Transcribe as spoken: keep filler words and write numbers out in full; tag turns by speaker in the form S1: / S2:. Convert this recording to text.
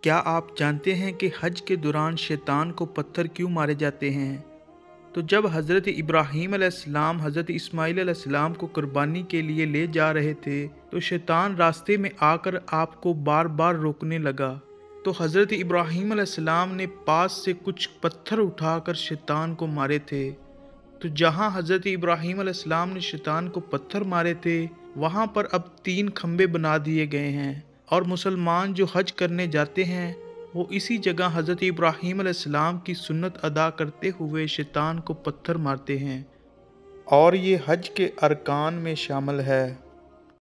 S1: क्या आप जानते हैं कि हज के दौरान शैतान को पत्थर क्यों मारे जाते हैं? तो जब हज़रत इब्राहीम अलैहिस्सलाम हज़रत इस्माइल अलैहिस्सलाम को कुर्बानी के लिए ले जा रहे थे, तो शैतान रास्ते में आकर आपको बार बार रोकने लगा। तो हज़रत इब्राहीम अलैहिस्सलाम ने पास से कुछ पत्थर उठाकर शैतान को मारे थे। तो जहाँ हज़रत इब्राहीम अलैहिस्सलाम ने शैतान को पत्थर मारे थे, वहाँ पर अब तीन खंबे बना दिए गए हैं, और मुसलमान जो हज करने जाते हैं वो इसी जगह हज़रत इब्राहीम अलैहिस्सलाम की सुन्नत अदा करते हुए शैतान को पत्थर मारते हैं, और ये हज के अरकान में शामिल है।